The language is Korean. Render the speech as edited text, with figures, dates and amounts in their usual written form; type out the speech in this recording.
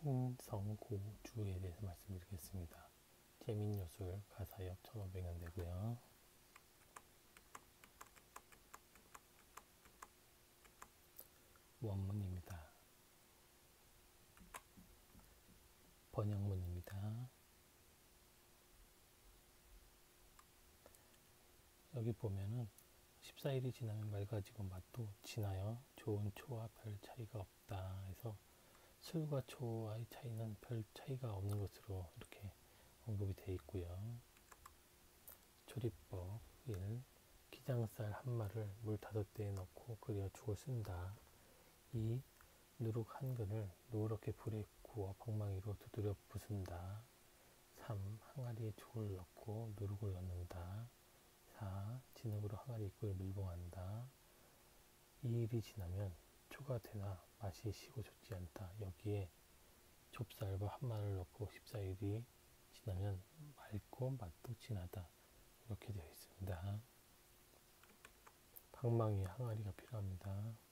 신성고주에 대해서 말씀드리겠습니다. 재민요술 가사역 1,500원 되고요. 원문입니다. 번역문입니다. 여기 보면은 14일이 지나면 맑아지고 맛도 진하여 좋은 초와 별 차이가 없다 해서 술과 초와의 차이는 별 차이가 없는 것으로 이렇게 언급이 되어 있고요. 조리법 1. 기장쌀 한 마를 물 5대에 넣고 끓여 죽을 쓴다. 2. 누룩 한 근을 노랗게 불에 구워 방망이로 두드려 부순다. 3. 항아리에 죽을 넣고 누룩을 넣는다. 4. 진흙으로 항아리 입구를 밀봉한다. 2일이 지나면 초가 되나 맛이 시고 좋지 않다. 여기에 좁쌀과 한 마를 넣고 14일이 지나면 맑고 맛도 진하다. 이렇게 되어 있습니다. 방망이 항아리가 필요합니다.